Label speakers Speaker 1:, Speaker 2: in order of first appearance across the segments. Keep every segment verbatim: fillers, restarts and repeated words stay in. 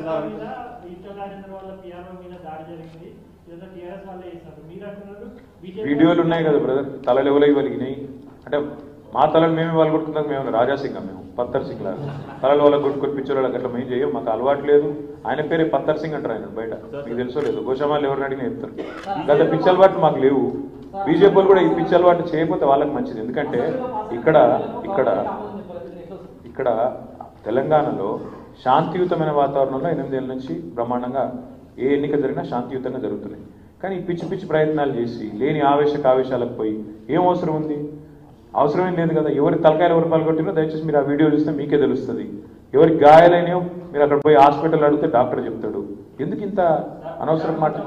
Speaker 1: వీడియోలు ఉన్నాయి కదా బ్రదర్, తలలు ఎవలై వలిగినాయి అంటే మా తలను మేమే వాళ్ళు కొట్టుకున్నాం. మేము రాజాసింగం, మేము పత్తర్ సింగ్ లాగా తలలు వాళ్ళ కొట్టుకొని పిచ్చోళ్ళ అట్లా మేము చేయం, మాకు అలవాటు లేదు. ఆయన పేరే పత్తర్ సింగ్ అంటారు ఆయన బయట, మీకు తెలుసో లేదు. గోషామాలు ఎవరిని అడిగినా చెప్తారు. గత పిచ్చి అలవాట్లు మాకు లేవు. బీజేపీ వాళ్ళు కూడా ఈ పిచ్చి అలవాటు చేయకపోతే వాళ్ళకి మంచిది. ఎందుకంటే ఇక్కడ ఇక్కడ ఇక్కడ తెలంగాణలో శాంతియుతమైన వాతావరణంలో ఎనిమిదేళ్ళ నుంచి బ్రహ్మాండంగా ఏ ఎన్నిక జరిగినా శాంతియుతంగా జరుగుతున్నాయి. కానీ ఈ పిచ్చి పిచ్చి ప్రయత్నాలు చేసి లేని ఆవేశక ఆవేశాలకు పోయి ఏం అవసరం ఉంది? అవసరమేం లేదు కదా. ఎవరి తలకాయలు ఎవరు పాల్గొట్టినో దయచేసి మీరు ఆ వీడియో చూస్తే మీకే తెలుస్తుంది. ఎవరికి గాయాలైనయో మీరు అక్కడ పోయి హాస్పిటల్ అడిగితే డాక్టర్ చెప్తాడు. ఎందుకు ఇంత అనవసరం మాట?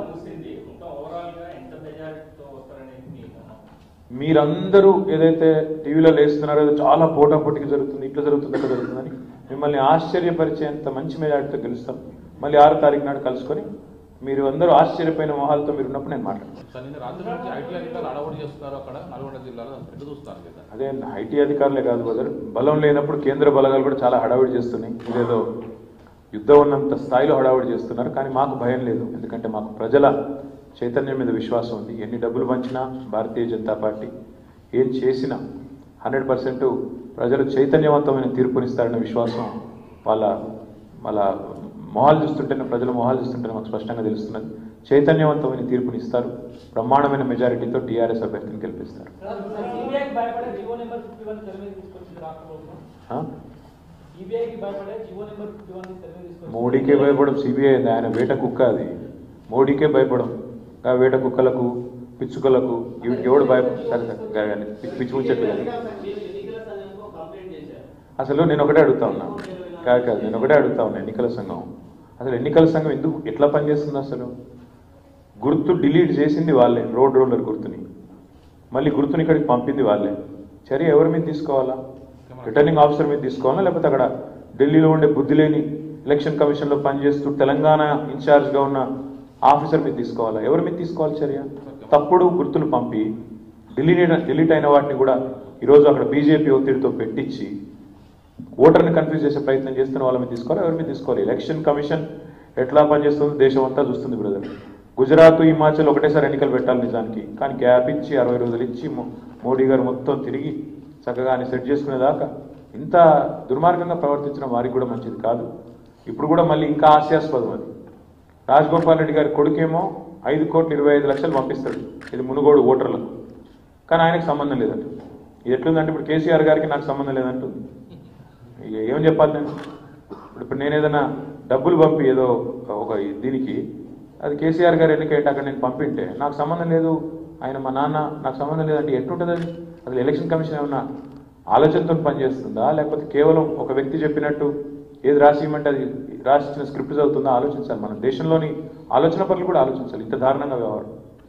Speaker 1: మీరందరూ ఏదైతే టీవీలో వేస్తున్నారో చాలా పోటాపోటీకి జరుగుతుంది, ఇట్లా జరుగుతుంది, అట్లా జరుగుతుందని మిమ్మల్ని ఆశ్చర్యపరిచేంత మంచి మెజార్టీతో గెలుస్తాం. మళ్ళీ ఆరో తారీఖు నాడు కలుసుకొని మీరు అందరూ ఆశ్చర్యపోయిన మొహాలతో మీరు ఉన్నప్పుడు నేను మాట్లాడతాను. అదే ఐటీ అధికారులే కాదు బదర్, బలం లేనప్పుడు కేంద్ర బలగాలు కూడా చాలా హడావిడి చేస్తున్నాయి. ఇదేదో యుద్ధం ఉన్నంత స్థాయిలో హడావిడి చేస్తున్నారు. కానీ మాకు భయం లేదు, ఎందుకంటే మాకు ప్రజల చైతన్యం మీద విశ్వాసం ఉంది. ఎన్ని డబ్బులు పంచినా భారతీయ జనతా పార్టీ ఏం చేసినా హండ్రెడ్ పర్సెంట్ ప్రజలు చైతన్యవంతమైన తీర్పునిస్తారన్న విశ్వాసం వాళ్ళ వాళ్ళ మొహాలు చూస్తుంటేనే, ప్రజల మొహాలు చూస్తుంటేనే మాకు స్పష్టంగా తెలుస్తున్నది. చైతన్యవంతమైన తీర్పునిస్తారు. బ్రహ్మాండమైన మెజారిటీతో టీఆర్ఎస్ అభ్యర్థిని గెలిపిస్తారు. మోడీకే భయపడం సిబిఐ, ఆయన వేట కుక్క అది. మోడీకే భయపడం, ఆ వేట కుక్కలకు పిచ్చుకలకు వీటికి ఎవడు భయపడ? సరే సరే పిచ్చి ముచ్చట్లు కానీ అసలు నేను ఒకటే అడుగుతా ఉన్నా, కాదు కాదు నేను ఒకటే అడుగుతా ఉన్నా. ఎన్నికల సంఘం అసలు ఎన్నికల సంఘం ఎందుకు ఎట్లా పనిచేస్తుంది? అసలు గుర్తు డిలీట్ చేసింది వాళ్ళే, రోడ్ రోలర్ గుర్తుని. మళ్ళీ గుర్తుని ఇక్కడికి పంపింది వాళ్ళే. చర్య ఎవరి మీద తీసుకోవాలా? రిటర్నింగ్ ఆఫీసర్ మీద తీసుకోవాలా, లేకపోతే అక్కడ ఢిల్లీలో ఉండే బుద్ధి లేని ఎలక్షన్ కమిషన్లో పనిచేస్తూ తెలంగాణ ఇన్ఛార్జ్గా ఉన్న ఆఫీసర్ మీద తీసుకోవాలా? ఎవరి మీద తీసుకోవాలి చర్య? తప్పుడు గుర్తులు పంపి డిలీట్ డిలీట్ అయిన వాటిని కూడా ఈరోజు అక్కడ బీజేపీ ఒత్తిడితో పెట్టించి ఓటర్ని కన్ఫ్యూజ్ చేసే ప్రయత్నం చేస్తున్న వాళ్ళ మీద తీసుకోవాలి, ఎవరి మీద తీసుకోవాలి? ఎలక్షన్ కమిషన్ ఎట్లా పనిచేస్తుందో దేశం అంతా చూస్తుంది బ్రదర్. గుజరాత్, హిమాచల్ ఒకటేసారి ఎన్నికలు పెట్టాలి నిజానికి, కానీ గ్యాప్ ఇచ్చి అరవై రోజులు ఇచ్చి మోడీ గారు మొత్తం తిరిగి చక్కగా ఆయన సెట్ చేసుకునేదాకా ఇంత దుర్మార్గంగా ప్రవర్తించడం వారికి కూడా మంచిది కాదు. ఇప్పుడు కూడా మళ్ళీ ఇంకా హాస్యాస్పదం అది. రాజగోపాల్ రెడ్డి గారి కొడుకేమో ఐదు కోట్ల ఇరవై ఐదు లక్షలు పంపిస్తాడు ఇది మునుగోడు ఓటర్లకు, కానీ ఆయనకు సంబంధం లేదంట. ఇది ఎట్లుందంటే ఇప్పుడు కేసీఆర్ గారికి నాకు సంబంధం లేదంటుంది. ఏమని చెప్పాలి నేను? ఇప్పుడు నేను ఏదైనా డబ్బులు పంపి ఏదో ఒక దీనికి అది కేసీఆర్ గారు ఎన్నికైతే అక్కడ నేను పంపింటే నాకు సంబంధం లేదు, ఆయన మా నాన్న నాకు సంబంధం లేదంటే ఎట్లుంటుంది అది? అసలు ఎలక్షన్ కమిషన్ ఏమన్నా ఆలోచనతో పనిచేస్తుందా, లేకపోతే కేవలం ఒక వ్యక్తి చెప్పినట్టు ఏది రాసి ఇవ్వమంటే అది రాసి ఇచ్చిన స్క్రిప్ట్ చదువుతుందా? ఆలోచించాలి. మన దేశంలోని ఆలోచన పనులు కూడా ఆలోచించాలి. ఇంత దారుణంగా వ్యవహారం.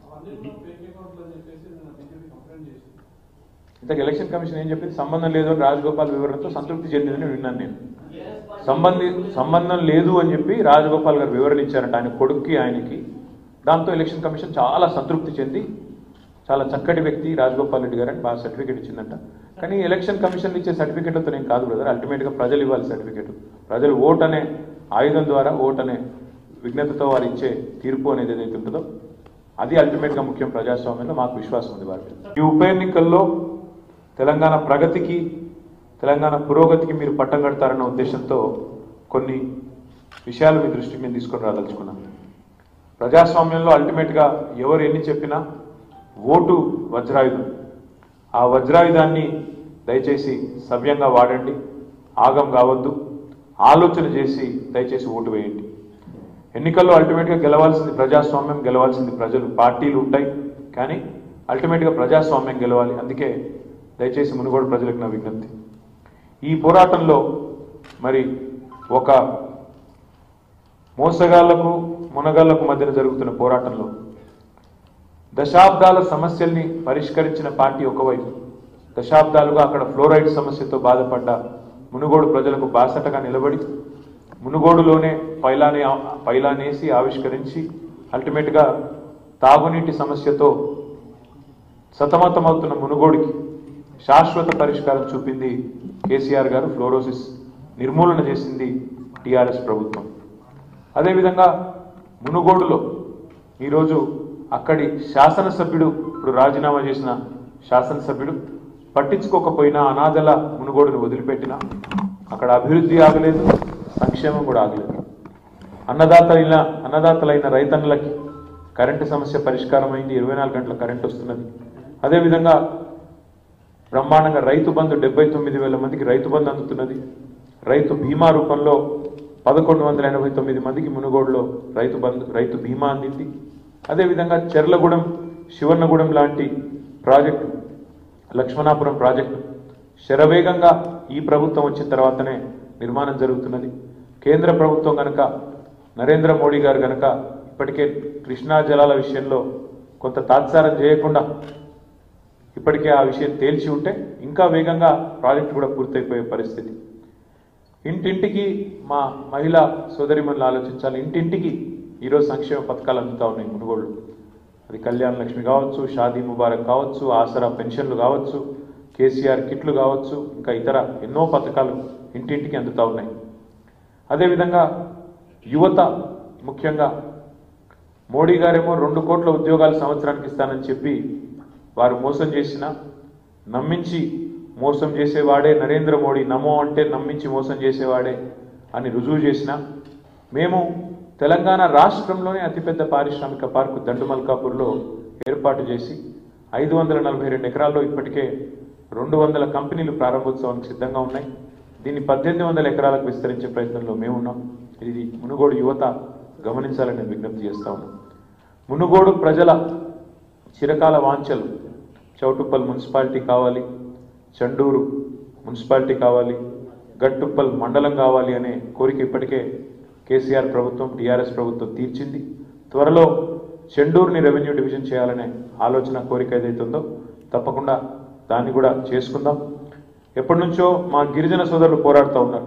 Speaker 1: ఇంతకు ఎలక్షన్ కమిషన్ ఏం చెప్పింది? సంబంధం లేదు అని రాజగోపాల్ వివరణతో సంతృప్తి చెందిందని విన్నాను నేను. సంబంధి సంబంధం లేదు అని చెప్పి రాజగోపాల్ గారు వివరణ ఇచ్చారంట ఆయన కొడుక్కి, ఆయనకి. దాంతో ఎలక్షన్ కమిషన్ చాలా సంతృప్తి చెంది చాలా చక్కటి వ్యక్తి రాజగోపాల్ రెడ్డి గారు అని బాగా సర్టిఫికేట్ ఇచ్చిందంట. కానీ ఎలక్షన్ కమిషన్ ఇచ్చే సర్టిఫికేట్లతో నేను కాదు బ్రదర్, అల్టిమేట్గా ప్రజలు ఇవ్వాలి సర్టిఫికేట్. ప్రజలు ఓట్ అనే ఆయుధం ద్వారా, ఓట్ అనే విజ్ఞతతో వారు ఇచ్చే తీర్పు అనేది ఏదైతే ఉంటుందో అది అల్టిమేట్గా ముఖ్యం ప్రజాస్వామ్యంలో. మాకు విశ్వాసం ఉంది వారి మీద. ఈ ఉప ఎన్నికల్లో తెలంగాణ ప్రగతికి, తెలంగాణ పురోగతికి మీరు పట్టం కడతారన్న ఉద్దేశంతో కొన్ని విషయాలు మీ దృష్టికి మేము తీసుకొని రాదలుచుకున్నాం. ప్రజాస్వామ్యంలో అల్టిమేట్గా ఎవరు ఎన్ని చెప్పినా ఓటు వజ్రాయుధం. ఆ వజ్రాయుధాన్ని దయచేసి సవ్యంగా వాడండి, ఆగం కావద్దు, ఆలోచన చేసి దయచేసి ఓటు వేయండి. ఎన్నికల్లో అల్టిమేట్గా గెలవాల్సింది ప్రజాస్వామ్యం, గెలవాల్సింది ప్రజలు. పార్టీలు ఉంటాయి కానీ అల్టిమేట్గా ప్రజాస్వామ్యం గెలవాలి. అందుకే దయచేసి మునుగోడు ప్రజలకు నా విజ్ఞప్తి, ఈ పోరాటంలో మరి ఒక మోసగాళ్లకు మునగాళ్లకు మధ్యన జరుగుతున్న పోరాటంలో దశాబ్దాల సమస్యల్ని పరిష్కరించిన పార్టీ ఒకవైపు, దశాబ్దాలుగా అక్కడ ఫ్లోరైడ్ సమస్యతో బాధపడ్డ మునుగోడు ప్రజలకు బాసటగా నిలబడి మునుగోడులోనే పైలానే పైలానేసి ఆవిష్కరించి అల్టిమేట్గా తాగునీటి సమస్యతో సతమతమవుతున్న మునుగోడికి శాశ్వత పరిష్కారం చూపింది కేసీఆర్ గారు. ఫ్లోరోసిస్ నిర్మూలన చేసింది టీఆర్ఎస్ ప్రభుత్వం. అదేవిధంగా మునుగోడులో ఈరోజు అక్కడి శాసనసభ్యుడు ఇప్పుడు రాజీనామా చేసిన శాసనసభ్యుడు పట్టించుకోకపోయినా అనాథల మునుగోడును వదిలిపెట్టినా అక్కడ అభివృద్ధి ఆగలేదు, సంక్షేమం కూడా ఆగలేదు. అన్నదాతలైన అన్నదాతలైన రైతన్నులకి కరెంటు సమస్య పరిష్కారం అయింది, ఇరవై నాలుగు గంటల కరెంటు వస్తున్నది. అదేవిధంగా బ్రహ్మాండంగా రైతు బంధు డెబ్బై తొమ్మిది వేల మందికి రైతు బంధు అందుతున్నది. రైతు బీమా రూపంలో పదకొండు వందల ఎనభై తొమ్మిది మందికి మునుగోడులో రైతు బంధు రైతు బీమా అందింది. అదేవిధంగా చెర్లగూడెం శివన్నగూడెం లాంటి ప్రాజెక్టు, లక్ష్మణాపురం ప్రాజెక్టు శరవేగంగా ఈ ప్రభుత్వం వచ్చిన తర్వాతనే నిర్మాణం జరుగుతున్నది. కేంద్ర ప్రభుత్వం కనుక నరేంద్ర మోడీ గారు కనుక ఇప్పటికే కృష్ణా జలాల విషయంలో కొంత తాత్సారం చేయకుండా ఇప్పటికే ఆ విషయం తేల్చి ఉంటే ఇంకా వేగంగా ప్రాజెక్టు కూడా పూర్తయిపోయే పరిస్థితి. ఇంటింటికి మా మహిళా సోదరిమణులు ఆలోచించాలి. ఇంటింటికి ఈరోజు సంక్షేమ పథకాలు అందుతూ ఉన్నాయి మునుగోళ్ళు. అది కళ్యాణ లక్ష్మి కావచ్చు, షాదీ ముబారక్ కావచ్చు, ఆసరా పెన్షన్లు కావచ్చు, కేసీఆర్ కిట్లు కావచ్చు, ఇంకా ఇతర ఎన్నో పథకాలు ఇంటింటికి అందుతూ ఉన్నాయి. అదేవిధంగా యువత ముఖ్యంగా మోడీ గారేమో రెండు కోట్ల ఉద్యోగాలు సంవత్సరానికి ఇస్తానని చెప్పి వారు మోసం చేసిన, నమ్మించి మోసం చేసేవాడే నరేంద్ర మోడీ, నమో అంటే నమ్మించి మోసం చేసేవాడే అని రుజువు చేసిన మేము తెలంగాణ రాష్ట్రంలోనే అతిపెద్ద పారిశ్రామిక పార్కు దండుమల్కాపూర్లో ఏర్పాటు చేసి ఐదు వందల నలభై రెండు ఎకరాల్లో ఇప్పటికే రెండు వందల కంపెనీలు ప్రారంభోత్సవానికి సిద్ధంగా ఉన్నాయి. దీన్ని పద్దెనిమిది వందల ఎకరాలకు విస్తరించే ప్రయత్నంలో మేము ఉన్నాం. ఇది మునుగోడు యువత గమనించాలని విజ్ఞప్తి చేస్తా ఉన్నాం. మునుగోడు ప్రజల చిరకాల వాంఛలు చౌటుప్పల్ మున్సిపాలిటీ కావాలి, చండూరు మున్సిపాలిటీ కావాలి, గట్టుప్పల్ మండలం కావాలి అనే కోరిక ఇప్పటికే కేసీఆర్ ప్రభుత్వం, టీఆర్ఎస్ ప్రభుత్వం తీర్చింది. త్వరలో చెండూరుని రెవెన్యూ డివిజన్ చేయాలనే ఆలోచన, కోరిక ఏదైతుందో తప్పకుండా దాన్ని కూడా చేసుకుందాం. ఎప్పటి నుంచో మా గిరిజన సోదరులు పోరాడుతూ ఉన్నారు.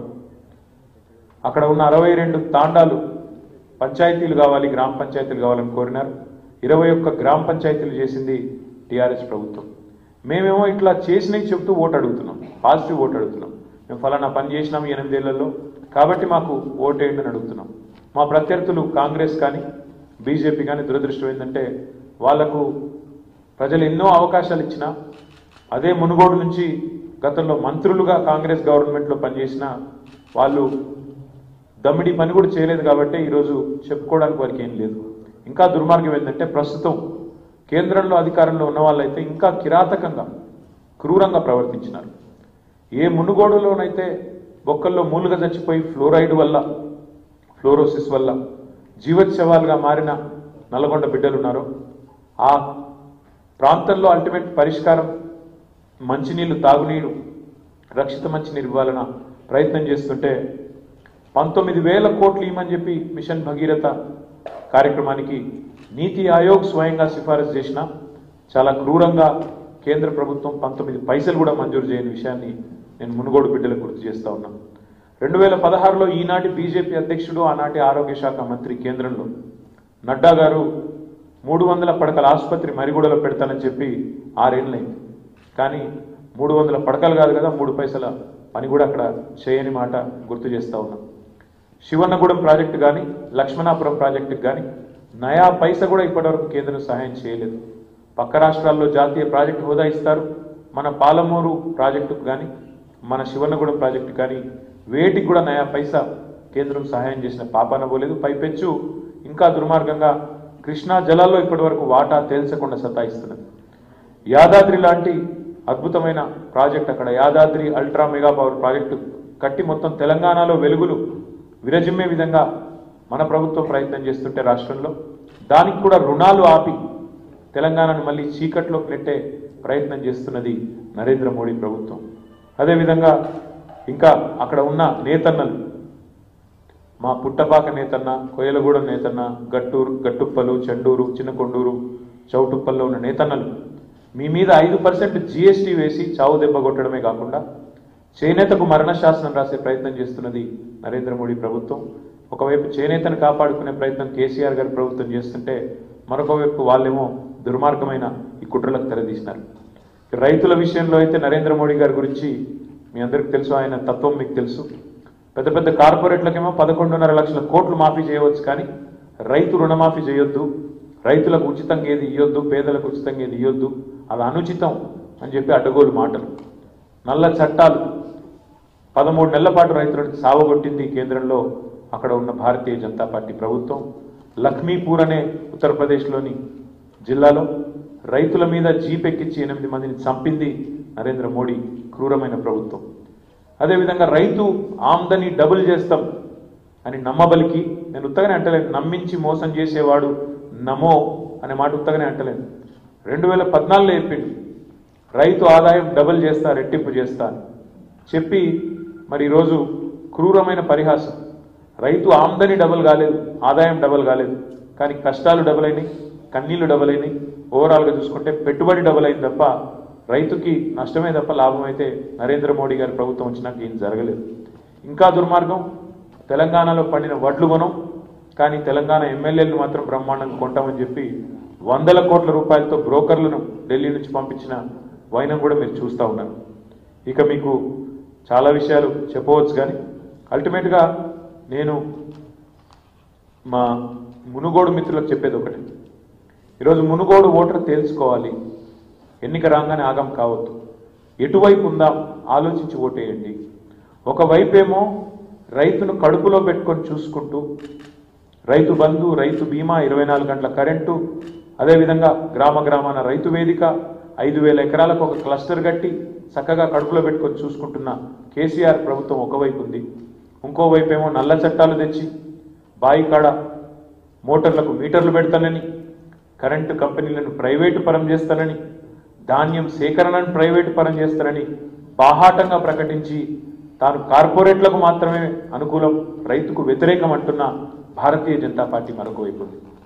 Speaker 1: అక్కడ ఉన్న అరవై రెండు తాండాలు పంచాయతీలు కావాలి, గ్రామ పంచాయతీలు కావాలని కోరినారు. ఇరవై ఒక్క గ్రామ పంచాయతీలు చేసింది టీఆర్ఎస్ ప్రభుత్వం. మేమేమో ఇట్లా చేసినవి చెప్తూ ఓటు అడుగుతున్నాం, పాజిటివ్ ఓటు అడుగుతున్నాం. మేము ఫలానా పని చేసినాం ఎనిమిదేళ్లలో కాబట్టి మాకు ఓటేయండి అని అడుగుతున్నాం. మా ప్రత్యర్థులు కాంగ్రెస్ కానీ బీజేపీ కానీ దురదృష్టం ఏంటంటే వాళ్లకు ప్రజలు ఎన్నో అవకాశాలు ఇచ్చినా, అదే మునుగోడు నుంచి గతంలో మంత్రులుగా కాంగ్రెస్ గవర్నమెంట్లో పనిచేసిన వాళ్ళు దమ్మిడి పని కూడా చేయలేదు కాబట్టి ఈరోజు చెప్పుకోవడానికి వారికి ఏం లేదు. ఇంకా దుర్మార్గం ఏంటంటే ప్రస్తుతం కేంద్రంలో అధికారంలో ఉన్న వాళ్ళైతే ఇంకా కిరాతకంగా క్రూరంగా ప్రవర్తించినారు. ఏ మునుగోడులోనైతే బొక్కల్లో మూలుగా చచ్చిపోయి ఫ్లోరైడ్ వల్ల, ఫ్లోరోసిస్ వల్ల జీవోత్సవాలుగా మారిన నల్గొండ బిడ్డలున్నారో ఆ ప్రాంతంలో అల్టిమేట్ పరిష్కారం మంచినీళ్లు, తాగునీరు, రక్షిత మంచినీరు ఇవ్వాలన్న ప్రయత్నం చేస్తుంటే పంతొమ్మిది వేల కోట్లు ఇవ్వమని చెప్పి మిషన్ భగీరథ కార్యక్రమానికి నీతి ఆయోగ్ స్వయంగా సిఫారసు చేసిన చాలా క్రూరంగా కేంద్ర ప్రభుత్వం పంతొమ్మిది పైసలు కూడా మంజూరు చేయని విషయాన్ని నేను మునుగోడు బిడ్డలకు గుర్తు చేస్తా ఉన్నాను. రెండు వేల పదహారులో ఈనాటి బీజేపీ అధ్యక్షుడు, ఆనాటి ఆరోగ్య శాఖ మంత్రి కేంద్రంలో నడ్డా గారు మూడు వందల పడకల ఆసుపత్రి మరిగూడలో పెడతానని చెప్పి ఆరేళ్ళైంది. కానీ మూడు వందల పడకలు కాదు కదా, మూడు పైసల పని కూడా అక్కడ చేయని మాట గుర్తు చేస్తా ఉన్నాం. శివన్నగూడెం ప్రాజెక్టు కానీ లక్ష్మణాపురం ప్రాజెక్టుకు కానీ నయా పైస కూడా ఇప్పటివరకు కేంద్రం సహాయం చేయలేదు. పక్క రాష్ట్రాల్లో జాతీయ ప్రాజెక్టు హోదా ఇస్తారు, మన పాలమూరు ప్రాజెక్టుకు కానీ మన శివన్నగూడెం ప్రాజెక్టు కానీ వేటికి కూడా నయా పైసా కేంద్రం సహాయం చేసిన పాపాన పోలేదు. పైపెచ్చు ఇంకా దుర్మార్గంగా కృష్ణా జలాల్లో ఇప్పటి వరకు వాటా తేల్చకుండా సతాయిస్తున్నది. యాదాద్రి లాంటి అద్భుతమైన ప్రాజెక్ట్, అక్కడ Yadadri ultra mega power project కట్టి మొత్తం తెలంగాణలో వెలుగులు విరజిమ్మే విధంగా మన ప్రభుత్వం ప్రయత్నం చేస్తుంటే రాష్ట్రంలో దానికి కూడా రుణాలు ఆపి తెలంగాణను మళ్ళీ చీకట్లోకి నెట్టే ప్రయత్నం చేస్తున్నది నరేంద్ర మోడీ ప్రభుత్వం. అదేవిధంగా ఇంకా అక్కడ ఉన్న నేతన్నలు, మా పుట్టపాక నేతన్న, కొయ్యలగూడెం నేతన్న, గట్టూరు, గట్టుప్పలు, చెండూరు, చిన్నకొండూరు, చౌటుప్పల్లో ఉన్న నేతన్నలు మీ మీద ఐదు పర్సెంట్ జిఎస్టీ వేసి చావు దెబ్బ కొట్టడమే కాకుండా చేనేతకు మరణ శాసనం రాసే ప్రయత్నం చేస్తున్నది నరేంద్ర మోడీ ప్రభుత్వం. ఒకవైపు చేనేతను కాపాడుకునే ప్రయత్నం కేసీఆర్ గారి ప్రభుత్వం చేస్తుంటే మరొక వైపు వాళ్ళేమో దుర్మార్గమైన ఈ కుట్రలకు తెరదీసినారు. రైతుల విషయంలో అయితే నరేంద్ర మోడీ గారి గురించి మీ అందరికీ తెలుసు, ఆయన తత్వం మీకు తెలుసు. పెద్ద పెద్ద కార్పొరేట్లకేమో పదకొండున్నర లక్షల కోట్లు మాఫీ చేయవచ్చు, కానీ రైతు రుణమాఫీ చేయొద్దు, రైతులకు ఉచితంగా ఏది ఇవ్వద్దు, పేదలకు ఉచితంగా ఏది ఇవ్వద్దు, అది అనుచితం అని చెప్పి అడ్డగోలు మాటలు. నల్ల చట్టాలు పదమూడు నెలల పాటు రైతులను సావగొట్టింది కేంద్రంలో అక్కడ ఉన్న భారతీయ జనతా పార్టీ ప్రభుత్వం. లక్ష్మీపూర్ అనే ఉత్తరప్రదేశ్లోని జిల్లాలో రైతుల మీద జీప్ ఎక్కించి ఎనిమిది మందిని చంపింది నరేంద్ర మోడీ క్రూరమైన ప్రభుత్వం. అదేవిధంగా రైతు ఆమ్దని డబుల్ చేస్తాం అని నమ్మబలికి, నేను ఉత్తగానే అంటలేను, నమ్మించి మోసం చేసేవాడు నమో అనే మాట ఉత్తగానే అంటలేను. రెండు వేల పద్నాలుగులో చెప్పిండు రైతు ఆదాయం డబుల్ చేస్తా, రెట్టింపు చేస్తా అని చెప్పి, మరి ఈరోజు క్రూరమైన పరిహాసం. రైతు ఆమ్దని డబుల్ కాలేదు, ఆదాయం డబుల్ కాలేదు, కానీ కష్టాలు డబుల్ అయినాయి, కన్నీళ్లు డబుల్ అయినాయి. ఓవరాల్గా చూసుకుంటే పెట్టుబడి డబుల్ అయింది తప్ప రైతుకి నష్టమే తప్ప లాభం అయితే నరేంద్ర మోడీ గారి ప్రభుత్వం వచ్చినాక ఏం జరగలేదు. ఇంకా దుర్మార్గం, తెలంగాణలో పండిన వడ్లు కొనం, కానీ తెలంగాణ ఎమ్మెల్యేలను మాత్రం బ్రహ్మాండంగా కొంటామని చెప్పి వందల కోట్ల రూపాయలతో బ్రోకర్లను ఢిల్లీ నుంచి పంపించిన వైనం కూడా మీరు చూస్తూ ఉన్నారు. ఇక మీకు చాలా విషయాలు చెప్పవచ్చు, కానీ అల్టిమేట్గా నేను మా మునుగోడు మిత్రులకు చెప్పేది ఒకటి. ఈరోజు మునుగోడు ఓటర్ తేల్చుకోవాలి, ఎన్నిక రాగానే ఆగం కావద్దు, ఎటువైపు ఉందా ఆలోచించి ఓటేయండి. ఒకవైపేమో రైతును కడుపులో పెట్టుకొని చూసుకుంటూ రైతు బంధు, రైతు బీమా, ఇరవై నాలుగు గంటల కరెంటు, అదేవిధంగా గ్రామ గ్రామాన రైతు వేదిక, ఐదు వేల ఎకరాలకు ఒక క్లస్టర్ కట్టి చక్కగా కడుపులో పెట్టుకొని చూసుకుంటున్న కేసీఆర్ ప్రభుత్వం ఒకవైపు ఉంది. ఇంకోవైపు ఏమో నల్ల చట్టాలు తెచ్చి బాయి కాడ మోటార్లకు మీటర్లు పెడతానని, కరెంటు కంపెనీలను ప్రైవేటు పరం చేస్తానని, ధాన్యం సేకరణను ప్రైవేటు పరం చేస్తానని బాహాటంగా ప్రకటించి తాను కార్పొరేట్లకు మాత్రమే అనుకూలం, రైతుకు వ్యతిరేకం అంటున్న భారతీయ జనతా పార్టీ మరొక వైపు ఉంది.